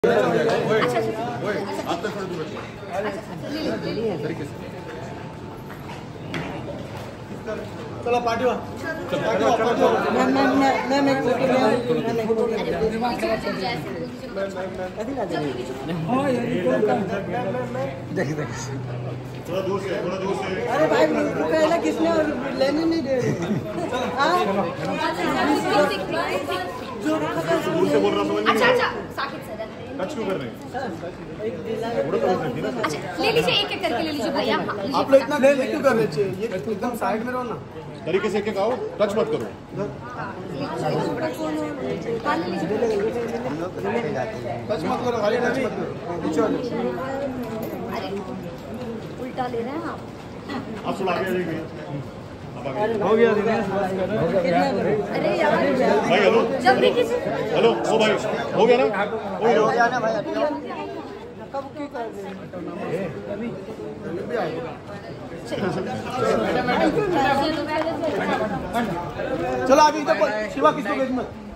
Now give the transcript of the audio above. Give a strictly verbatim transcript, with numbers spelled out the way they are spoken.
चला पाठवा मैं मैं मैं मैं एक फोटो देख देख थोड़ा दूर से थोड़ा दूर से। अरे भाई पहले किसने और लेने नहीं दे रहे दूर से बोल रहा समझ नहीं। अच्छा अच्छा साकिब सर टच क्यों कर रहे हैं? ले लीजिए एक एक करके ले लीजिए भैया। आप लोग इतना ले क्यों कर रहे थे? ये एकदम साइड में रहो ना, तरीके से एक आओ, टच मत करो। टच मत करो, खाली टच मत करो। अरे उल्टा ले रहे हैं आप। आप थोड़ा आगे आइए। हो गया दिनेश, अरे यार भाई हेलो जल्दी कीजिए। हेलो ओ भाई हो गया ना? हो गया ना भाई। कब क्यों कर रहे हैं? चलो अभी तो शिवा किसको भेज मत।